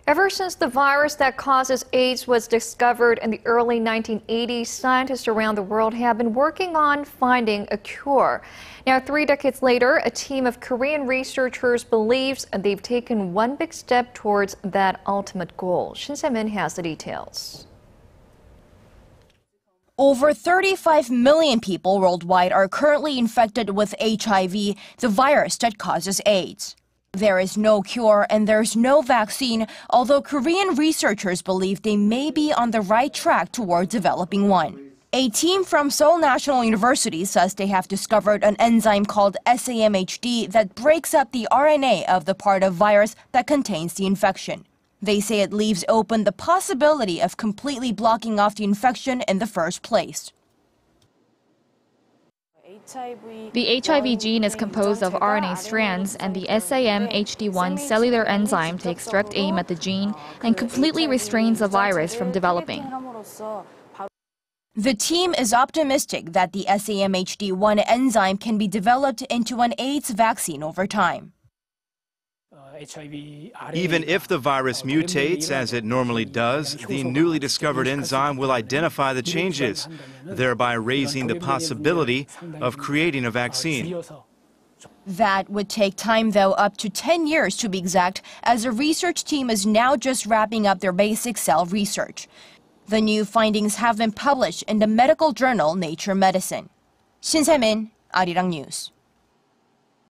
Ever since the virus that causes AIDS was discovered in the early 1980s, scientists around the world have been working on finding a cure. Now, 3 decades later, a team of Korean researchers believes they've taken one big step towards that ultimate goal. Shin Se-min has the details. Over 35 million people worldwide are currently infected with HIV, the virus that causes AIDS. There is no cure and there's no vaccine, although Korean researchers believe they may be on the right track toward developing one. A team from Seoul National University says they have discovered an enzyme called SAMHD that breaks up the RNA of the part of virus that contains the infection. They say it leaves open the possibility of completely blocking off the infection in the first place. The HIV gene is composed of RNA strands, and the SAMHD1 cellular enzyme takes direct aim at the gene and completely restrains the virus from developing. The team is optimistic that the SAMHD1 enzyme can be developed into an AIDS vaccine over time. Even if the virus mutates, as it normally does, the newly discovered enzyme will identify the changes, thereby raising the possibility of creating a vaccine. That would take time, though, up to 10 years to be exact, as the research team is now just wrapping up their basic cell research. The new findings have been published in the medical journal Nature Medicine. Shin Se-min, Arirang News.